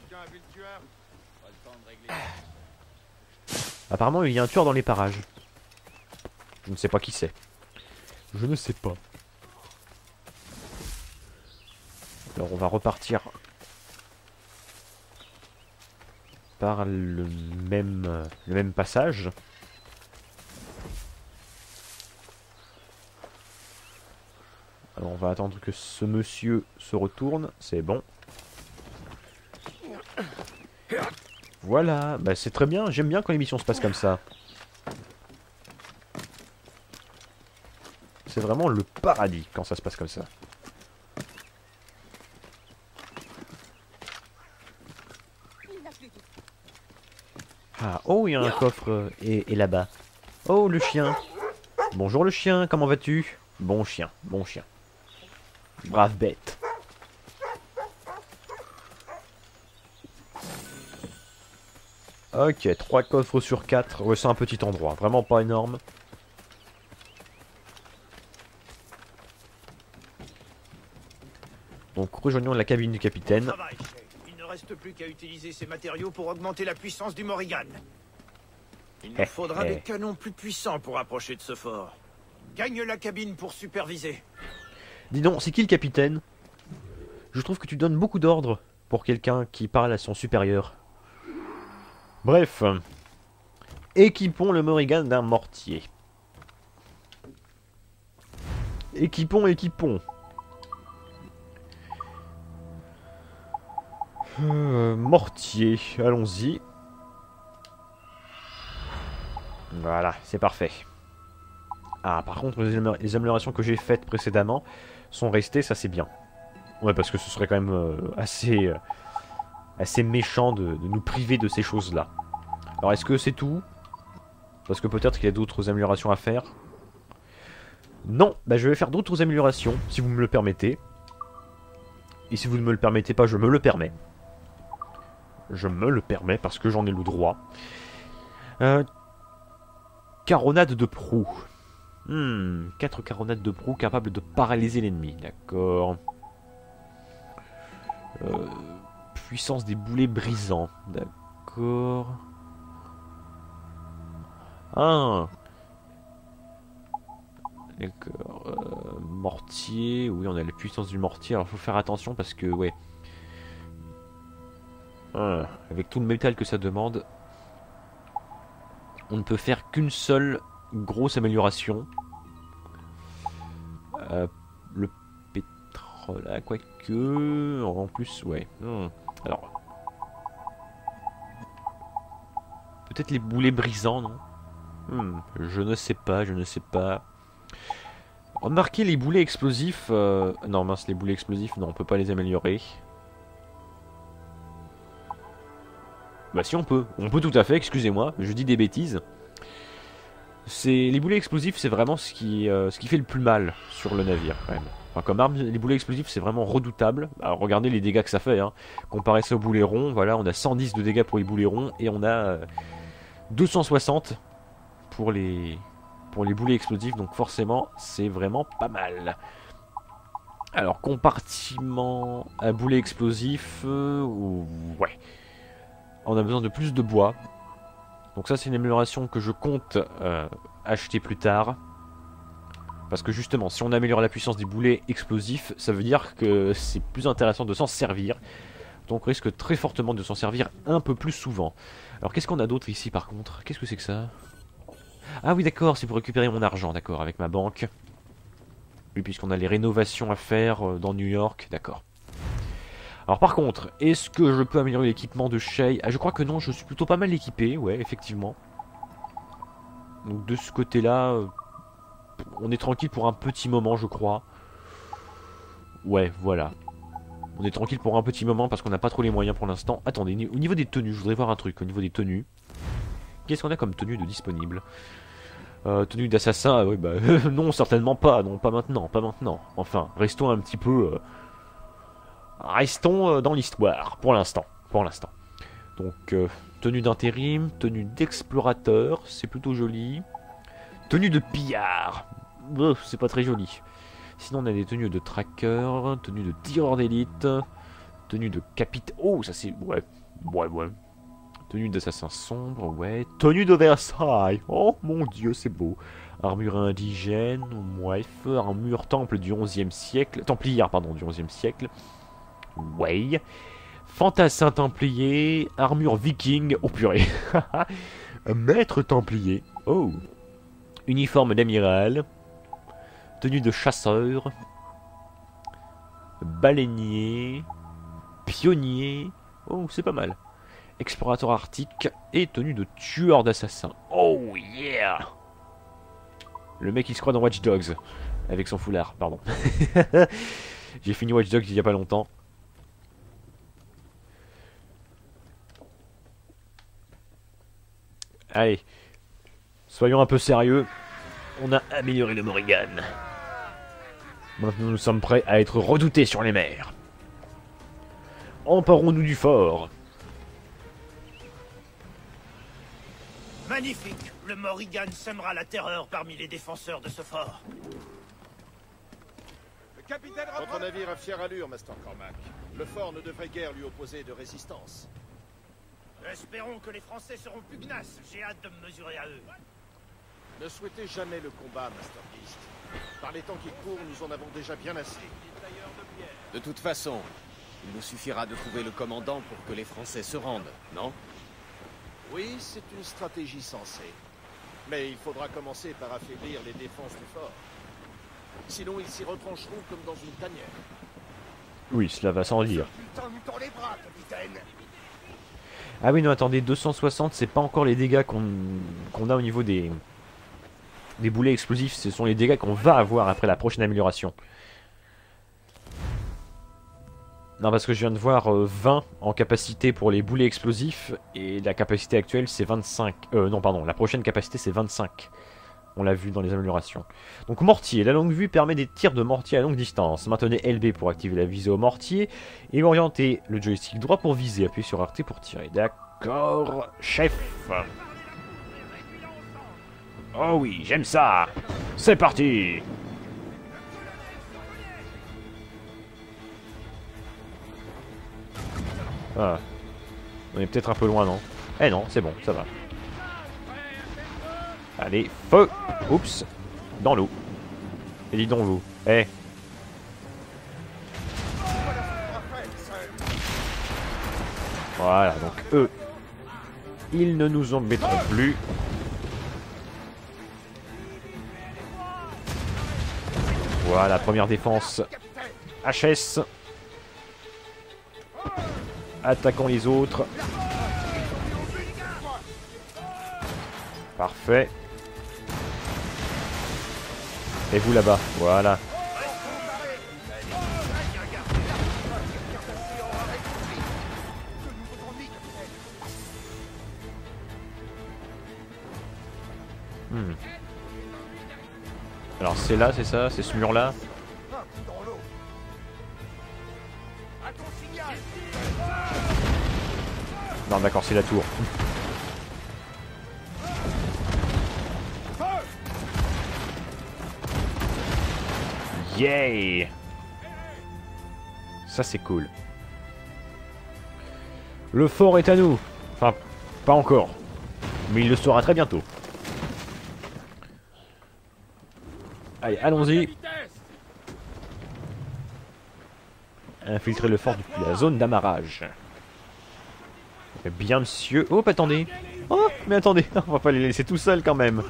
Apparemment, il y a un tueur dans les parages. Je ne sais pas qui c'est. Je ne sais pas. Alors, on va repartir par le même passage. Alors, on va attendre que ce monsieur se retourne. C'est bon. Voilà, bah c'est très bien, j'aime bien quand l'émission se passe comme ça. C'est vraiment le paradis quand ça se passe comme ça. Ah, oh, il y a un coffre et là-bas. Oh, le chien. Bonjour le chien, comment vas-tu? Bon chien, bon chien. Brave bête. Ok, 3 coffres sur 4. Ouais, c'est un petit endroit, vraiment pas énorme. Donc rejoignons la cabine du capitaine. Il ne reste plus qu'à utiliser ces matériaux pour augmenter la puissance du Morrigan. Il nous faudra des canons plus puissants pour approcher de ce fort. Gagne la cabine pour superviser. Dis donc, c'est qui le capitaine? Je trouve que tu donnes beaucoup d'ordres pour quelqu'un qui parle à son supérieur. Bref. Équipons le Morrigan d'un mortier. Équipons. Mortier, allons-y. Voilà, c'est parfait. Ah, par contre, les améliorations que j'ai faites précédemment sont restées, ça c'est bien. Ouais, parce que ce serait quand même assez méchant de nous priver de ces choses-là. Alors, est-ce que c'est tout? Parce que peut-être qu'il y a d'autres améliorations à faire. Non, bah je vais faire d'autres améliorations, si vous me le permettez. Et si vous ne me le permettez pas, je me le permets. Je me le permets parce que j'en ai le droit. Caronade de proue. 4 caronades de proue capables de paralyser l'ennemi. D'accord. Puissance des boulets brisants. D'accord. Ah. D'accord. Mortier. Oui, on a la puissance du mortier. Alors, il faut faire attention parce que, ouais. Avec tout le métal que ça demande, on ne peut faire qu'une seule grosse amélioration. Le pétrole, quoique... En plus, ouais. Alors... Peut-être les boulets brisants, non? Je ne sais pas, Remarquez les boulets explosifs... Non, mince, les boulets explosifs, non, on peut pas les améliorer. Bah si on peut tout à fait, excusez-moi, je dis des bêtises. Les boulets explosifs, c'est vraiment ce qui fait le plus mal sur le navire quand même. Enfin, comme arme, les boulets explosifs c'est vraiment redoutable. Alors regardez les dégâts que ça fait, hein. Comparé ça aux boulets ronds, voilà, on a 110 de dégâts pour les boulets ronds et on a 260 pour les boulets explosifs, donc forcément c'est vraiment pas mal. Alors compartiment à boulets explosifs, ouais. On a besoin de plus de bois. Donc ça c'est une amélioration que je compte acheter plus tard. Parce que justement, si on améliore la puissance des boulets explosifs, ça veut dire que c'est plus intéressant de s'en servir. Donc on risque très fortement de s'en servir un peu plus souvent. Alors qu'est-ce qu'on a d'autre ici par contre? Qu'est-ce que c'est que ça? Ah oui d'accord, c'est pour récupérer mon argent, d'accord, avec ma banque. Oui, puisqu'on a les rénovations à faire dans New York, d'accord. Alors par contre, est-ce que je peux améliorer l'équipement de Shay? Ah, je crois que non, je suis plutôt pas mal équipé, ouais, effectivement. Donc de ce côté-là, on est tranquille pour un petit moment, je crois. Ouais, voilà. On est tranquille pour un petit moment parce qu'on n'a pas trop les moyens pour l'instant. Attendez, au niveau des tenues, je voudrais voir un truc. Au niveau des tenues, qu'est-ce qu'on a comme tenue de disponible? Tenue d'assassin, oui, bah non, certainement pas. Non, pas maintenant, pas maintenant. Enfin, restons un petit peu... Restons dans l'histoire, pour l'instant. Donc, tenue d'intérim, tenue d'explorateur, c'est plutôt joli. Tenue de pillard, c'est pas très joli. Sinon, on a des tenues de tracker, tenue de tireur d'élite, Tenue de capitaine. Oh, ça c'est... Ouais. Tenue d'assassin sombre, ouais. Tenue de Versailles. Oh mon dieu, c'est beau. Armure indigène, ouais. Armure temple du 11e siècle. Templière, pardon, du 11e siècle. Ouais. Fantassin templier. Armure viking. Oh purée. Maître templier. Oh. Uniforme d'amiral. Tenue de chasseur. Baleinier. Pionnier. Oh, c'est pas mal. Explorateur arctique et tenue de tueur d'assassins. Oh yeah! Le mec il se croit dans Watch Dogs. Avec son foulard, pardon. J'ai fini Watch Dogs il y a pas longtemps. Allez. Soyons un peu sérieux. On a amélioré le Morrigan. Maintenant nous sommes prêts à être redoutés sur les mers. Emparons-nous du fort. Magnifique! Le Morrigan sèmera la terreur parmi les défenseurs de ce fort. Le capitaine votre navire a fière allure, Master Cormac. Le fort ne devrait guère lui opposer de résistance. Espérons que les Français seront pugnaces. J'ai hâte de me mesurer à eux. Ne souhaitez jamais le combat, Master Beast. Par les temps qui courent, nous en avons déjà bien assez. De toute façon, il nous suffira de trouver le commandant pour que les Français se rendent, non? Oui, c'est une stratégie sensée. Mais il faudra commencer par affaiblir les défenses du fort. Sinon, ils s'y retrancheront comme dans une tanière. Oui, cela va sans dire. Putain, nous tend les bras, capitaine. Ah oui, non, attendez, 260, c'est pas encore les dégâts qu'on a au niveau des boulets explosifs. Ce sont les dégâts qu'on va avoir après la prochaine amélioration. Non, parce que je viens de voir 20 en capacité pour les boulets explosifs. Et la capacité actuelle, c'est 25. Non, pardon, la prochaine capacité, c'est 25. On l'a vu dans les améliorations. Donc, mortier. La longue vue permet des tirs de mortier à longue distance. Maintenez LB pour activer la visée au mortier. Et orientez le joystick droit pour viser. Appuyez sur RT pour tirer. D'accord, chef. Oh oui, j'aime ça. C'est parti. Ah. On est peut-être un peu loin, non? Eh non, c'est bon, ça va. Allez, feu! Oups! Dans l'eau. Et dis donc vous. Eh! Voilà, donc eux, ils ne nous embêteront plus. Voilà, première défense. HS. Attaquons les autres. Parfait. Et vous là-bas, voilà. Alors c'est là, c'est ça, c'est ce mur-là. Non d'accord, c'est la tour. Yay! Ça c'est cool. Le fort est à nous. Enfin, pas encore. Mais il le sera très bientôt. Allez, allons-y. Infiltrer le fort depuis la zone d'amarrage. Bien, monsieur. Oh, attendez. Oh, mais attendez. On va pas les laisser tout seuls quand même.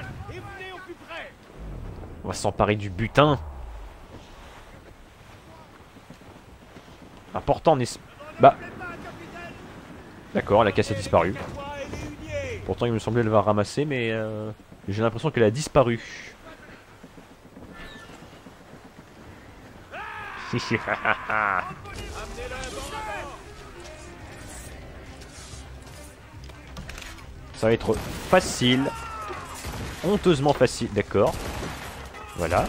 On va s'emparer du butin. Important, n'est-ce... Bah... D'accord, la caisse a disparu. Pourtant, il me semblait l'avoir ramassée, mais... j'ai l'impression qu'elle a disparu. Ça va être facile. Honteusement facile, d'accord. Voilà.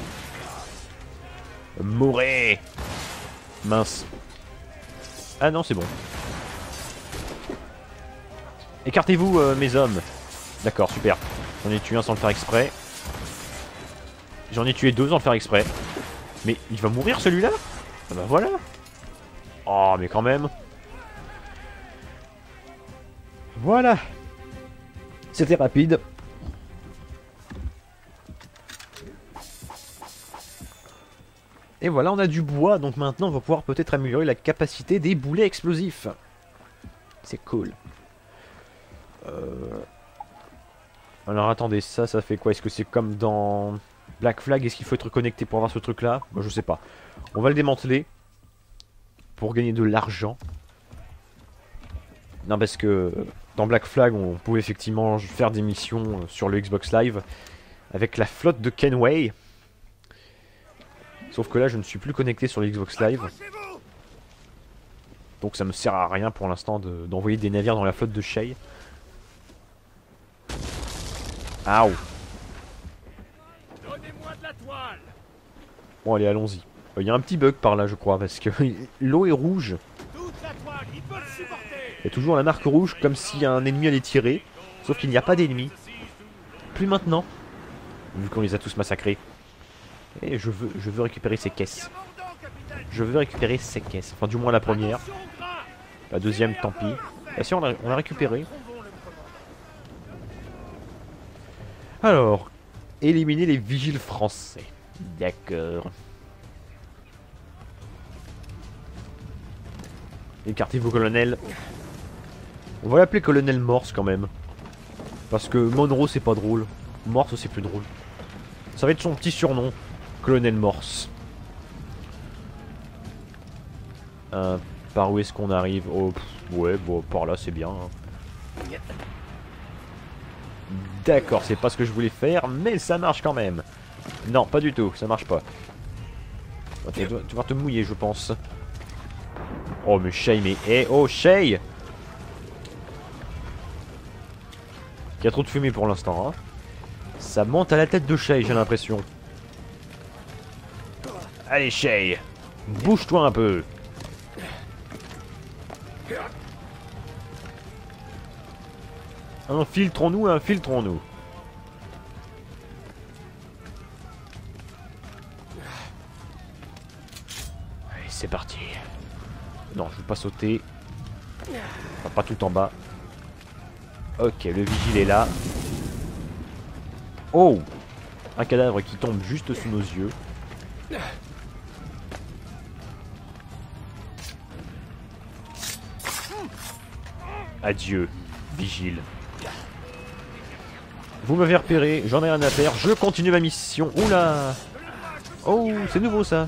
Mourez. Mince. Ah non, c'est bon. Écartez-vous, mes hommes. D'accord, super. J'en ai tué un sans le faire exprès. J'en ai tué deux sans le faire exprès. Mais il va mourir celui-là? Ah bah voilà. Oh Oh, mais quand même. Voilà. C'était rapide. Et voilà, on a du bois, donc maintenant on va pouvoir peut-être améliorer la capacité des boulets explosifs. C'est cool. Alors attendez, ça fait quoi? Est-ce que c'est comme dans Black Flag? Est-ce qu'il faut être connecté pour avoir ce truc là? Moi je sais pas. On va le démanteler pour gagner de l'argent. Non, parce que dans Black Flag on pouvait effectivement faire des missions sur le Xbox Live avec la flotte de Kenway. Sauf que là je ne suis plus connecté sur le Xbox Live. Donc ça me sert à rien pour l'instant d'envoyer des navires dans la flotte de Shay. Aouh. Bon allez, allons-y. Il y a un petit bug par là je crois, parce que l'eau est rouge. Il y a toujours la marque rouge comme si un ennemi allait tirer. Sauf qu'il n'y a pas d'ennemi. Plus maintenant. Vu qu'on les a tous massacrés. Et je veux récupérer ces caisses. Je veux récupérer ces caisses. Enfin du moins la première. La deuxième tant pis. Bah si on l'a récupéré. Alors, éliminer les vigiles français. D'accord. Écartez-vous, colonel. On va l'appeler colonel Morse quand même. Parce que Monroe c'est pas drôle. Morse c'est plus drôle. Ça va être son petit surnom. Colonel Morse. Par où est-ce qu'on arrive? Oh, ouais, bon, par là c'est bien. Hein. D'accord, c'est pas ce que je voulais faire, mais ça marche quand même. Non, pas du tout, ça marche pas. Tu vas te mouiller, je pense. Oh, mais Shay, mais... Eh, oh, Shay! Il y a trop de fumée pour l'instant, hein. Ça monte à la tête de Shay, j'ai l'impression. Allez, Shay! Bouge-toi un peu! Infiltrons-nous, infiltrons-nous. Allez, c'est parti. Non, je veux pas sauter. Enfin, pas tout en bas. Ok, le vigile est là. Oh! Un cadavre qui tombe juste sous nos yeux. Adieu, vigile. Vous m'avez repéré, j'en ai rien à faire, je continue ma mission. Oula! Oh, c'est nouveau ça.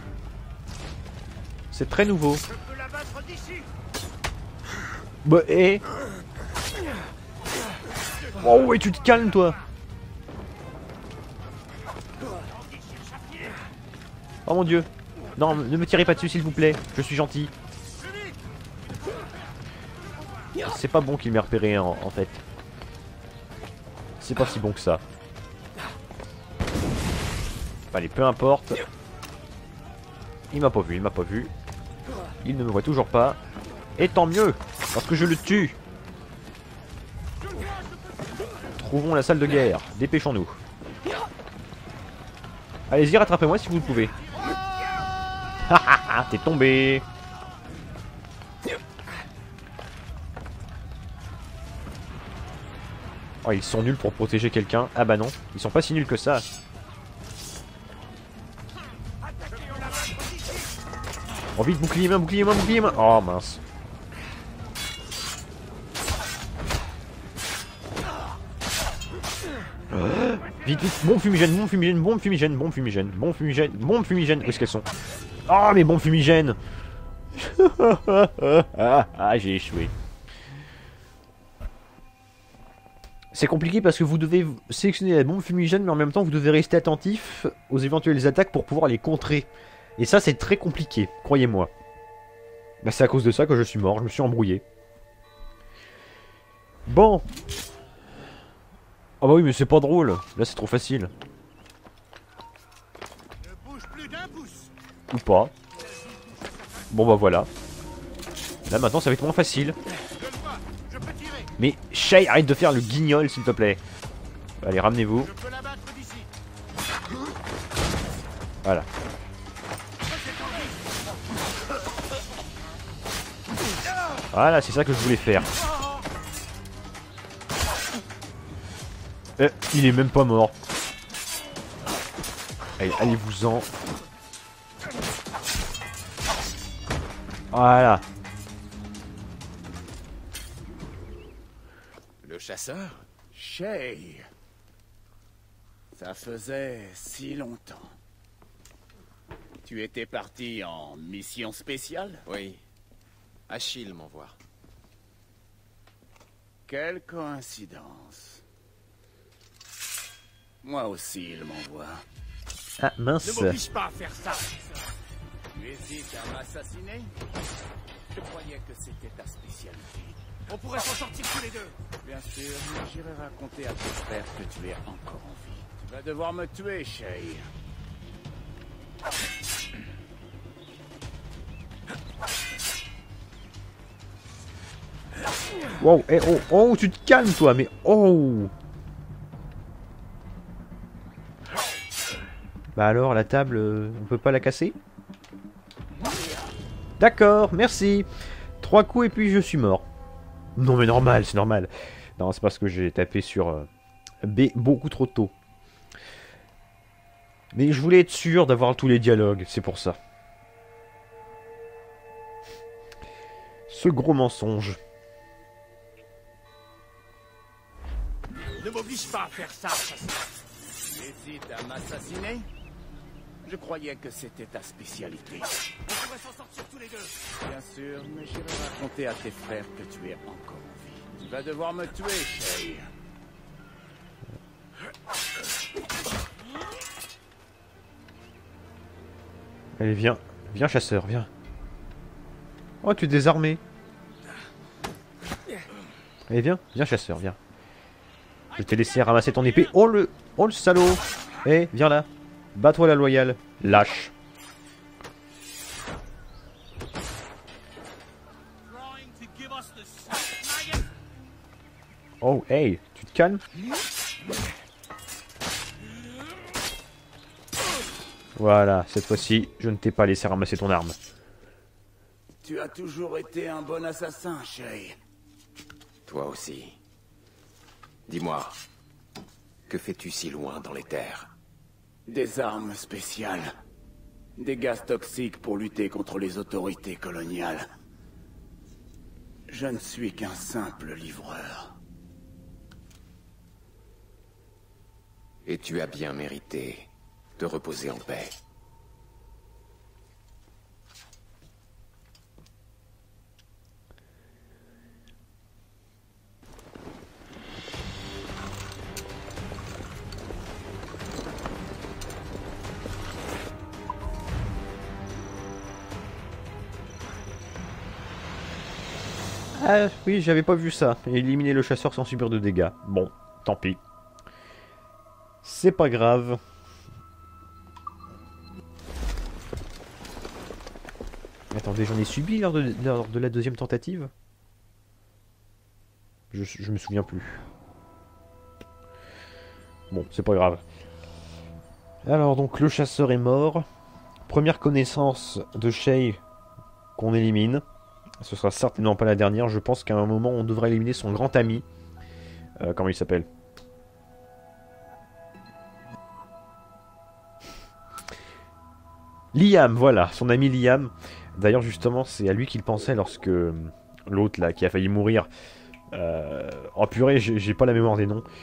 C'est très nouveau. Bah, eh! Oh, ouais, tu te calmes, toi! Oh mon dieu! Non, ne me tirez pas dessus, s'il vous plaît, je suis gentil. C'est pas bon qu'il m'ait repéré en fait. C'est pas si bon que ça. Allez, peu importe. Il m'a pas vu, il m'a pas vu. Il ne me voit toujours pas. Et tant mieux, parce que je le tue. Trouvons la salle de guerre. Dépêchons-nous. Allez-y, rattrapez-moi si vous le pouvez. T'es tombé. Oh, ils sont nuls pour protéger quelqu'un. Ah bah non, ils sont pas si nuls que ça. Oh vite, bouclier main, bouclier main, bouclier main. Oh mince. Vite, vite, bombe fumigène, bombe fumigène, bombe fumigène, bombe fumigène, bombe fumigène, bombe fumigène. Où est-ce qu'elles sont? Oh mais bombe fumigène. Ah, j'ai échoué. C'est compliqué parce que vous devez sélectionner la bombe fumigène, mais en même temps vous devez rester attentif aux éventuelles attaques pour pouvoir les contrer. Et ça c'est très compliqué, croyez-moi. Bah c'est à cause de ça que je suis mort, je me suis embrouillé. Bon. Ah bah oui mais c'est pas drôle, là c'est trop facile. Ou pas. Bon bah voilà. Là maintenant ça va être moins facile. Mais Shay, arrête de faire le guignol s'il te plaît. Allez, ramenez-vous. Voilà. Voilà, c'est ça que je voulais faire. Il est même pas mort. Allez, allez-vous-en. Voilà. Le chasseur? Shay. Ça faisait si longtemps. Tu étais parti en mission spéciale? Oui. Achille m'envoie. Quelle coïncidence. Moi aussi, il m'envoie. Ah mince. Ne m'oblige pas à faire ça. Tu hésites à m'assassiner? Je croyais que c'était ta spécialité. On pourrait s'en sortir tous les deux. Bien sûr, mais j'irai raconter à tes frères que tu es encore en vie. Tu vas devoir me tuer, Shay. Wow, eh, oh, oh, tu te calmes toi, mais oh. Bah alors, la table, on peut pas la casser? D'accord, merci. 3 coups et puis je suis mort. Non mais normal, c'est normal. Non, c'est parce que j'ai tapé sur B beaucoup trop tôt. Mais je voulais être sûr d'avoir tous les dialogues, c'est pour ça. Ce gros mensonge. Ne m'oblige pas à faire ça. Tu hésites à m'assassiner? Je croyais que c'était ta spécialité. On pourrait s'en sortir tous les deux. Bien sûr, mais j'irai raconter à tes frères que tu es encore en vie. Tu vas devoir me tuer, Shay. Allez, viens. Viens, chasseur, viens. Oh, tu es désarmé. Allez, viens. Viens, chasseur, viens. Je t'ai laissé ramasser ton épée. Oh, le salaud. Eh, viens là. Bats-toi la loyale. Lâche. Oh, hey, tu te calmes? Voilà, cette fois-ci, je ne t'ai pas laissé ramasser ton arme. Tu as toujours été un bon assassin, Shay. Toi aussi. Dis-moi, que fais-tu si loin dans les terres? Des armes spéciales. Des gaz toxiques pour lutter contre les autorités coloniales. Je ne suis qu'un simple livreur. Et tu as bien mérité de reposer en paix. Ah oui, j'avais pas vu ça. Éliminer le chasseur sans subir de dégâts. Bon, tant pis. C'est pas grave. Attendez, j'en ai subi lors de la deuxième tentative? Je me souviens plus. Bon, c'est pas grave. Alors donc, le chasseur est mort. Première connaissance de Shay qu'on élimine. Ce sera certainement pas la dernière. Je pense qu'à un moment, on devrait éliminer son grand ami. Comment il s'appelle? Liam, voilà, son ami Liam. D'ailleurs, justement, c'est à lui qu'il pensait lorsque l'autre, là, qui a failli mourir... Oh purée, j'ai pas la mémoire des noms.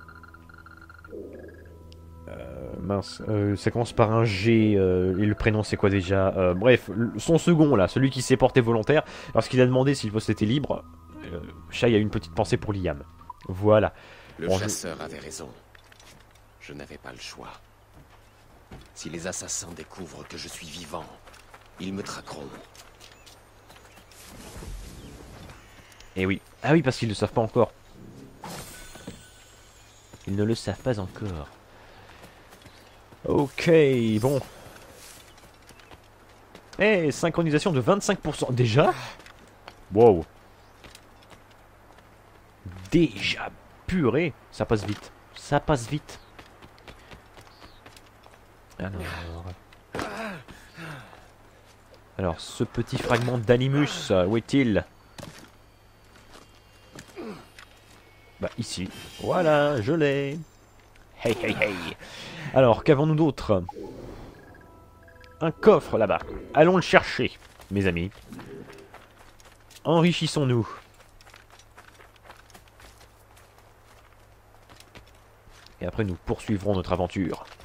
Mince, ça commence par un G, et le prénom c'est quoi déjà? Bref, son second là, celui qui s'est porté volontaire, lorsqu'il a demandé si le poste était libre, Shay a une petite pensée pour Liam. Voilà. Le Bon, chasseur avait raison. Je n'avais pas le choix. Si les assassins découvrent que je suis vivant, ils me traqueront. Eh oui. Ah oui, parce qu'ils ne le savent pas encore. Ils ne le savent pas encore. Ok, bon. Eh, synchronisation de 25%. Déjà? Wow. Déjà, purée. Ça passe vite. Ça passe vite. Alors ce petit fragment d'animus, où est-il? Bah ici. Voilà, je l'ai. Hey hey hey. Alors, qu'avons-nous d'autre? Un coffre là-bas. Allons le chercher, mes amis. Enrichissons-nous. Et après, nous poursuivrons notre aventure.